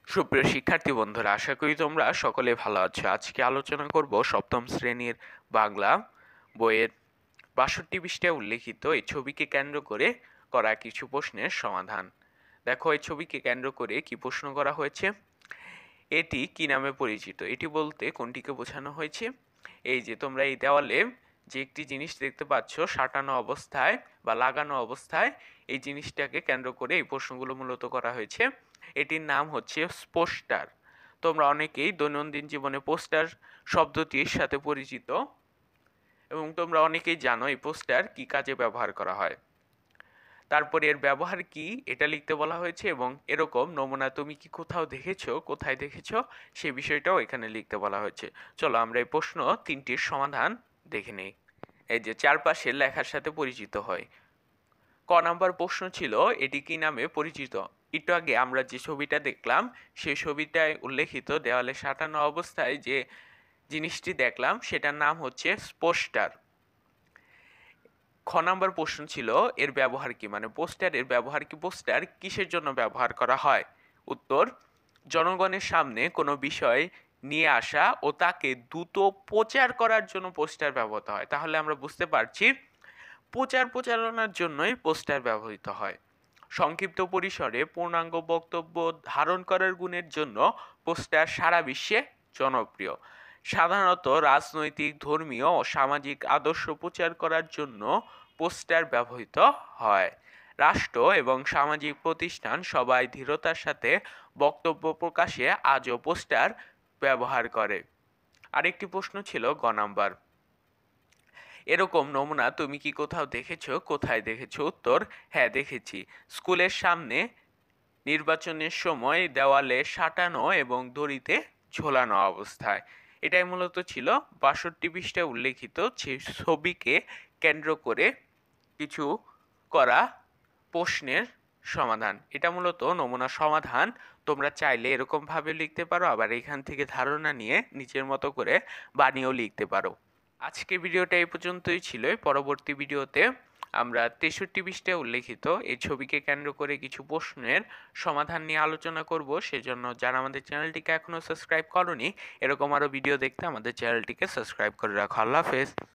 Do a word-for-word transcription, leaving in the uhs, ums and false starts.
সুপ্রিয় শিক্ষার্থী বন্ধুরা, আশা করি তোমরা সকলে ভালো আছো। আজকে আলোচনা করব সপ্তম শ্রেণীর বাংলা বইয়ের বাষট্টি পৃষ্ঠায় উল্লেখিত এই ছবিকে কেন্দ্র করে করা কিছু প্রশ্নের সমাধান। দেখো, এই ছবিকে কেন্দ্র করে কি প্রশ্ন করা হয়েছে। এটি কি নামে পরিচিত? এটি বলতে কোনটিকে বোঝানো হয়েছে? এই যে তোমরা এই দেওয়ালে যে একটি জিনিস দেখতে পাচ্ছ সাঁটানো অবস্থায় বা লাগানো অবস্থায়, এই জিনিসটাকে কেন্দ্র করে এই প্রশ্নগুলো মূলত করা হয়েছে। এটির নাম হচ্ছে পোস্টার। তোমরা অনেকেই দৈনন্দিন জীবনে পোস্টার শব্দটির সাথে পরিচিত এবং তোমরা অনেকেই জানো এই পোস্টার কি কাজে ব্যবহার করা হয়। তারপরে এর ব্যবহার কি এটা লিখতে বলা হয়েছে এবং এরকম নমুনা তুমি কি কোথাও দেখেছো, কোথায় দেখেছো সেই বিষয়টাও এখানে লিখতে বলা হয়েছে। চলো আমরা এই প্রশ্ন তিনটির সমাধান দেখে নেই। এই যে চারপাশে লেখার সাথে পরিচিত হয়। ক নাম্বার প্রশ্ন ছিল এটি কি নামে পরিচিত। একটু আগে আমরা যে ছবিটা দেখলাম সেই ছবিটায় উল্লেখিত দেওয়ালে সাঁটানো অবস্থায় যে জিনিসটি দেখলাম সেটার নাম হচ্ছে পোস্টার। খ নাম্বার প্রশ্ন ছিল এর ব্যবহার কি, মানে পোস্টারের ব্যবহার কি, পোস্টার কিসের জন্য ব্যবহার করা হয়। উত্তর, জনগণের সামনে কোনো বিষয় নিয়ে আসা ও তাকে দ্রুত প্রচার করার জন্য পোস্টার ব্যবহৃত হয়। তাহলে আমরা বুঝতে পারছি প্রচার প্রচারণার জন্যই পোস্টার ব্যবহৃত হয়। সংক্ষিপ্ত পরিসরে পূর্ণাঙ্গ বক্তব্য ধারণ করার গুণের জন্য পোস্টার সারা বিশ্বে জনপ্রিয়। সাধারণত রাজনৈতিক, ধর্মীয় ও সামাজিক আদর্শ প্রচার করার জন্য পোস্টার ব্যবহৃত হয়। রাষ্ট্র এবং সামাজিক প্রতিষ্ঠান সবাই দৃঢ়তার সাথে বক্তব্য প্রকাশে আজও পোস্টার ব্যবহার করে। আরেকটি প্রশ্ন ছিল গ নাম্বার, এরকম নমুনা তুমি কি কোথাও দেখেছো, কোথায় দেখেছো। উত্তর, হ্যাঁ দেখেছি। স্কুলের সামনে নির্বাচনের সময় দেওয়ালে সাঁটানো এবং দড়িতে ঝোলানো অবস্থায়। এটাই মূলত ছিল বাষট্টি পৃষ্ঠায় উল্লেখিত ছবিকে কেন্দ্র করে কিছু করা প্রশ্নের সমাধান। এটা মূলত নমুনা সমাধান। তোমরা চাইলে এরকম ভাবে লিখতে পারো, আবার এখান থেকে ধারণা নিয়ে নিজের মতো করে বানিয়েও লিখতে পারো। আজকে ভিডিওটা এই পর্যন্তই ছিল। পরবর্তী ভিডিওতে আমরা তেষট্টি পৃষ্ঠায় উল্লেখিত এই ছবিকে কেন্দ্র করে কিছু প্রশ্নের সমাধান নিয়ে আলোচনা করব। সেজন্য যারা আমাদের চ্যানেলটিকে এখনো সাবস্ক্রাইব করোনি, এরকম আরো ভিডিও দেখতে আমাদের চ্যানেলটিকে সাবস্ক্রাইব করে রাখো। আল্লাহ হাফেজ।